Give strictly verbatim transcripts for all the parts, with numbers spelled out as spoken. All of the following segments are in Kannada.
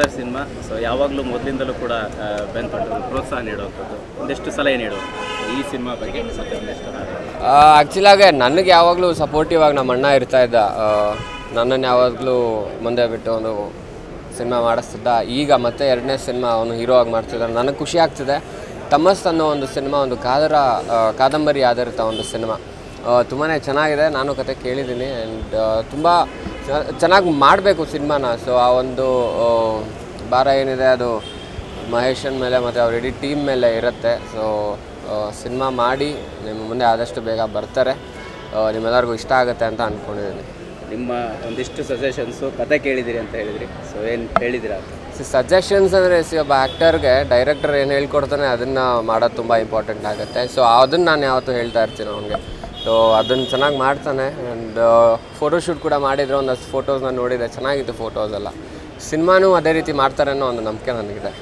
Brother cinema. ಸೊ ಯಾವಾಗಲೂ ಮೊದಲಿಂದಲೂ ಕೂಡ ಬೆಂತೊಂಡು ಪ್ರೋತ್ಸಾಹ ನೀಡುವಂಥದ್ದು, ಒಂದೆಷ್ಟು ಸಲಹೆ ನೀಡುವಂಥದ್ದು ಈ ಸಿನಿಮಾ ಬಗ್ಗೆ ಒಂದೆಷ್ಟು. ಆ್ಯಕ್ಚುಲಾಗೆ ನನಗೆ ಯಾವಾಗಲೂ ಸಪೋರ್ಟಿವ್ ಆಗಿ ನಮ್ಮ ಅಣ್ಣ ಇರ್ತಾ ಇದ್ದ, ನನ್ನನ್ನು ಯಾವಾಗಲೂ ಮುಂದೆ ಬಿಟ್ಟು ಒಂದು ಸಿನಿಮಾ ಮಾಡಿಸ್ತಿದ್ದ. ಈಗ ಮತ್ತೆ ಎರಡನೇ ಸಿನಿಮಾ ಅವನು ಹೀರೋ ಆಗಿ ಮಾಡ್ತಿದ್ದಾರೆ. ನನಗೆ ಖುಷಿ ಆಗ್ತಿದೆ. ತಮ್ಮಸ್ ಅನ್ನೋ ಒಂದು ಸಿನಿಮಾ, ಒಂದು ಕಾದರ ಕಾದಂಬರಿ ಆಧಾರಿತ ಒಂದು ಸಿನಿಮಾ, ತುಂಬಾ ಚೆನ್ನಾಗಿದೆ. ನಾನು ಕತೆ ಕೇಳಿದ್ದೀನಿ ಆ್ಯಂಡ್ ತುಂಬ ಚೆನ್ನಾಗಿ ಮಾಡಬೇಕು ಸಿನಿಮಾನ. ಸೊ ಆ ಒಂದು ಭಾರ ಏನಿದೆ ಅದು ಮಹೇಶನ್ ಮೇಲೆ ಮತ್ತು ಅವ್ರ ಇಡೀ ಟೀಮ್ ಮೇಲೆ ಇರುತ್ತೆ. ಸೊ ಸಿನಿಮಾ ಮಾಡಿ ನಿಮ್ಮ ಮುಂದೆ ಆದಷ್ಟು ಬೇಗ ಬರ್ತಾರೆ, ನಿಮ್ಮೆಲ್ಲರಿಗೂ ಇಷ್ಟ ಆಗುತ್ತೆ ಅಂತ ಅಂದ್ಕೊಂಡಿದ್ದೀನಿ. ನಿಮ್ಮ ಒಂದಿಷ್ಟು ಸಜೆಷನ್ಸು ಕತೆ ಕೇಳಿದ್ದೀರಿ ಅಂತ ಹೇಳಿದ್ರಿ, ಸೊ ಏನು ಹೇಳಿದ್ದೀರಾ? ಸಜೆಷನ್ಸ್ ಅಂದರೆ ಸಿ ಒಬ್ಬ ಆ್ಯಕ್ಟರ್ಗೆ ಡೈರೆಕ್ಟರ್ ಏನು ಹೇಳ್ಕೊಡ್ತಾನೆ ಅದನ್ನು ಮಾಡೋದು ತುಂಬ ಇಂಪಾರ್ಟೆಂಟ್ ಆಗುತ್ತೆ. ಸೊ ಅದನ್ನು ನಾನು ಯಾವತ್ತೂ ಹೇಳ್ತಾ ಇರ್ತೀನಿ ಅವನಿಗೆ. ಸೊ ಅದನ್ನು ಚೆನ್ನಾಗಿ ಮಾಡ್ತಾನೆ. ಆ್ಯಂಡ್ ಫೋಟೋಶೂಟ್ ಕೂಡ ಮಾಡಿದರೆ ಒಂದಷ್ಟು ಫೋಟೋಸ್ನ ನೋಡಿದೆ, ಚೆನ್ನಾಗಿತ್ತು ಫೋಟೋಸ್ ಎಲ್ಲ. ಸಿನಿಮಾನೂ ಅದೇ ರೀತಿ ಮಾಡ್ತಾರೆ ಅನ್ನೋ ಒಂದು ನಂಬಿಕೆ ನನಗಿದೆ.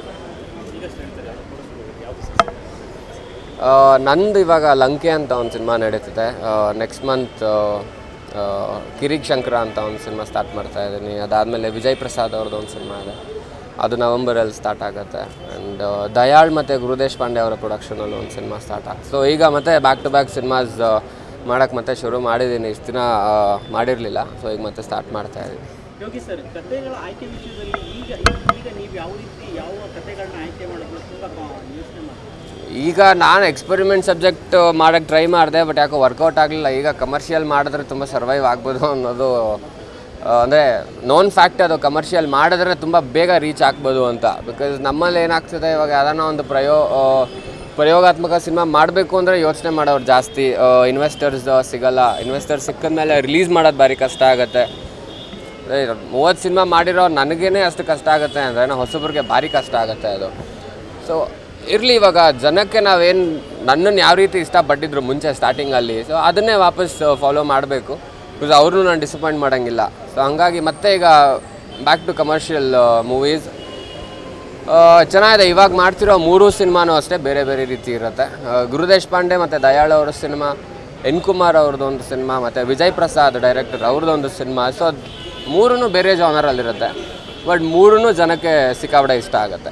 ನಂದು ಇವಾಗ ಲಂಕೆ ಅಂತ ಒಂದು ಸಿನಿಮಾ ನಡೀತಿದೆ. ನೆಕ್ಸ್ಟ್ ಮಂತ್ ಕಿರಿಕ್ ಶಂಕರ ಅಂತ ಒಂದು ಸಿನಿಮಾ ಸ್ಟಾರ್ಟ್ ಮಾಡ್ತಾ ಇದ್ದೀನಿ. ಅದಾದಮೇಲೆ ವಿಜಯ್ ಪ್ರಸಾದ್ ಅವ್ರದ್ದು ಒಂದು ಸಿನಿಮಾ ಇದೆ, ಅದು ನವಂಬರಲ್ಲಿ ಸ್ಟಾರ್ಟ್ ಆಗುತ್ತೆ. ಆ್ಯಂಡ್ ದಯಾಳ್ ಮತ್ತು ಗುರುದೇಶ್ ಪಾಂಡೆ ಅವರ ಪ್ರೊಡಕ್ಷನಲ್ಲಿ ಒಂದು ಸಿನಿಮಾ ಸ್ಟಾರ್ಟ್ ಆಗುತ್ತೆ. ಸೊ ಈಗ ಮತ್ತೆ ಬ್ಯಾಕ್ ಟು ಬ್ಯಾಕ್ ಸಿನಿಮಾಸ್ ಮಾಡೋಕ್ಕೆ ಮತ್ತೆ ಶುರು ಮಾಡಿದ್ದೀನಿ. ಇಷ್ಟು ದಿನ ಮಾಡಿರಲಿಲ್ಲ, ಸೊ ಈಗ ಮತ್ತೆ ಸ್ಟಾರ್ಟ್ ಮಾಡ್ತಾ ಇದ್ದೀನಿ. ಯೋಗಿ ಸರ್, ಕಥೆಗಳ ಆಯ್ಕೆ ವಿಷಯದಲ್ಲಿ ಈಗ ಈಗ ನೀವು ಯಾವ ರೀತಿ ಯಾವ ಕಥೆಗಳನ್ನ ಆಯ್ಕೆ ಮಾಡೋದು ತುಂಬ ಯೋಚನೆ ಮಾಡಿ? ಈಗ ನಾನು ಎಕ್ಸ್ಪೆರಿಮೆಂಟ್ ಸಬ್ಜೆಕ್ಟ್ ಮಾಡೋಕ್ಕೆ ಟ್ರೈ ಮಾಡಿದೆ, ಬಟ್ ಯಾಕೋ ವರ್ಕೌಟ್ ಆಗಲಿಲ್ಲ. ಈಗ ಕಮರ್ಷಿಯಲ್ ಮಾಡಿದ್ರೆ ತುಂಬ ಸರ್ವೈವ್ ಆಗ್ಬೋದು ಅನ್ನೋದು ಅಂದರೆ ನೋನ್ ಫ್ಯಾಕ್ಟ್. ಅದು ಕಮರ್ಷಿಯಲ್ ಮಾಡಿದ್ರೆ ತುಂಬ ಬೇಗ ರೀಚ್ ಆಗ್ಬೋದು ಅಂತ. ಬಿಕಾಸ್ ನಮ್ಮಲ್ಲಿ ಏನಾಗ್ತದೆ ಇವಾಗ ಯಾರನ್ನ ಒಂದು ಪ್ರಯೋ ಪ್ರಯೋಗಾತ್ಮಕ ಸಿನಿಮಾ ಮಾಡಬೇಕು ಅಂದರೆ ಯೋಚನೆ ಮಾಡೋರು ಜಾಸ್ತಿ, ಇನ್ವೆಸ್ಟರ್ಸ್ ಸಿಗೋಲ್ಲ. ಇನ್ವೆಸ್ಟರ್ಸ್ ಸಿಕ್ಕಿದ ಮೇಲೆ ರಿಲೀಸ್ ಮಾಡೋದು ಭಾರಿ ಕಷ್ಟ ಆಗುತ್ತೆ. ಮೂವತ್ತು ಸಿನಿಮಾ ಮಾಡಿರೋ ನನಗೇ ಅಷ್ಟು ಕಷ್ಟ ಆಗುತ್ತೆ ಅಂದರೆ ನಾವು ಹೊಸಬ್ರಿಗೆ ಭಾರಿ ಕಷ್ಟ ಆಗುತ್ತೆ ಅದು. ಸೊ ಇರಲಿ, ಇವಾಗ ಜನಕ್ಕೆ ನಾವೇನು ನನ್ನನ್ನು ಯಾವ ರೀತಿ ಇಷ್ಟಪಟ್ಟಿದ್ರು ಮುಂಚೆ ಸ್ಟಾರ್ಟಿಂಗಲ್ಲಿ, ಸೊ ಅದನ್ನೇ ವಾಪಸ್ ಫಾಲೋ ಮಾಡಬೇಕು. ಬಿಕಾಸ್ ಅವ್ರನ್ನೂ ನಾನು ಡಿಸಪಾಯಿಂಟ್ ಮಾಡೋಂಗಿಲ್ಲ. ಸೊ ಹಂಗಾಗಿ ಮತ್ತೆ ಈಗ ಬ್ಯಾಕ್ ಟು ಕಮರ್ಷಿಯಲ್ ಮೂವೀಸ್ ಚೆನ್ನಾಗಿದೆ. ಇವಾಗ ಮಾಡ್ತಿರೋ ಮೂರು ಸಿನಿಮಾನೂ ಅಷ್ಟೇ ಬೇರೆ ಬೇರೆ ರೀತಿ ಇರುತ್ತೆ. ಗುರುದೇಶ್ ಪಾಂಡೆ ಮತ್ತು ದಯಾಳ್ ಅವ್ರ ಸಿನಿಮಾ, ಎನ್ ಕುಮಾರ್ ಅವ್ರದ್ದೊಂದು ಸಿನಿಮಾ, ಮತ್ತು ವಿಜಯ್ ಪ್ರಸಾದ್ ಡೈರೆಕ್ಟರ್ ಅವ್ರದ್ದೊಂದು ಸಿನಿಮಾ. ಸೊ ಮೂರೂ ಬೇರೆ ಜಾನರಲ್ಲಿರುತ್ತೆ, ಬಟ್ ಮೂರೂ ಜನಕ್ಕೆ ಸಿಕ್ಕಾಪಟ್ಟೆ ಇಷ್ಟ ಆಗುತ್ತೆ.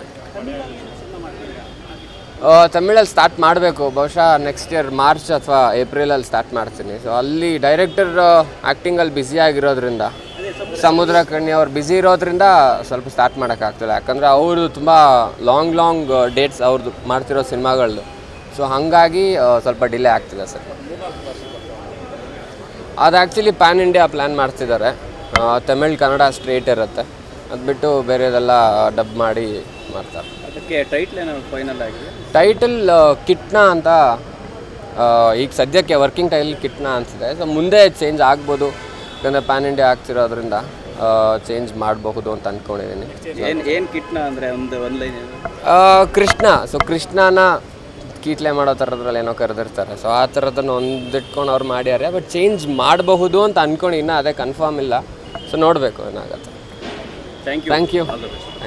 ತಮಿಳಲ್ಲಿ ಸ್ಟಾರ್ಟ್ ಮಾಡಬೇಕು, ಬಹುಶಃ ನೆಕ್ಸ್ಟ್ ಇಯರ್ ಮಾರ್ಚ್ ಅಥವಾ ಏಪ್ರಿಲಲ್ಲಿ ಸ್ಟಾರ್ಟ್ ಮಾಡ್ತೀನಿ. ಸೊ ಅಲ್ಲಿ ಡೈರೆಕ್ಟರ್ ಆ್ಯಕ್ಟಿಂಗಲ್ಲಿ ಬ್ಯುಸಿ ಆಗಿರೋದ್ರಿಂದ, ಸಮುದ್ರ ಕಣ್ಣಿ ಅವ್ರು ಬ್ಯುಸಿ ಇರೋದ್ರಿಂದ ಸ್ವಲ್ಪ ಸ್ಟಾರ್ಟ್ ಮಾಡೋಕ್ಕಾಗ್ತಿಲ್ಲ. ಯಾಕಂದರೆ ಅವರು ತುಂಬ ಲಾಂಗ್ ಲಾಂಗ್ ಡೇಟ್ಸ್ ಅವ್ರದ್ದು ಮಾಡ್ತಿರೋ ಸಿನಿಮಾಗಳದ್ದು. ಸೊ ಹಾಗಾಗಿ ಸ್ವಲ್ಪ ಡಿಲೇ ಆಗ್ತಿದೆ ಸರ್. ಅದು ಆ್ಯಕ್ಚುಲಿ ಪ್ಯಾನ್ ಇಂಡಿಯಾ ಪ್ಲ್ಯಾನ್ ಮಾಡ್ತಿದ್ದಾರೆ. ತಮಿಳ್ ಕನ್ನಡ ಸ್ಟ್ರೇಟ್ ಇರುತ್ತೆ, ಅದು ಬಿಟ್ಟು ಬೇರೆದೆಲ್ಲ ಡಬ್ ಮಾಡಿ ಮಾಡ್ತಾರೆ. ಅದಕ್ಕೆ ಟೈಟ್ಲ್ ಏನೋ ಫೈನಲ್ ಆಗಿದೆ. ಟೈಟಲ್ ಕಿಟ್ನಾ ಅಂತ ಈಗ ಸದ್ಯಕ್ಕೆ ವರ್ಕಿಂಗ್ ಟೈಟಲ್ ಕಿಟ್ನಾ ಅನಿಸಿದೆ. ಸೊ ಮುಂದೆ ಚೇಂಜ್ ಆಗ್ಬೋದು, ಯಾಕಂದರೆ ಪ್ಯಾನ್ ಇಂಡಿಯಾ ಆಗ್ತಿರೋದ್ರಿಂದ ಚೇಂಜ್ ಮಾಡಬಹುದು ಅಂತ ಅಂದ್ಕೊಂಡಿದ್ದೀನಿ. ಏನು ಏನು ಕಿಟ್ನಾ ಅಂದರೆ ಒಂದು ಒಂದು ಲೈನ್ ಕೃಷ್ಣ. ಸೊ ಕೃಷ್ಣನ ಕೀಟ್ಲೆ ಮಾಡೋ ಥರದ್ರಲ್ಲಿ ಏನೋ ಕರೆದಿರ್ತಾರೆ. ಸೊ ಆ ಥರದನ್ನು ಒಂದಿಟ್ಕೊಂಡು ಅವ್ರು ಮಾಡ್ಯಾರೆ, ಬಟ್ ಚೇಂಜ್ ಮಾಡಬಹುದು ಅಂತ ಅಂದ್ಕೊಂಡು ಇನ್ನೂ ಅದೇ ಕನ್ಫರ್ಮ್ ಇಲ್ಲ. ಸೊ ನೋಡಬೇಕು ಏನಾಗುತ್ತೆ. Thank you thank you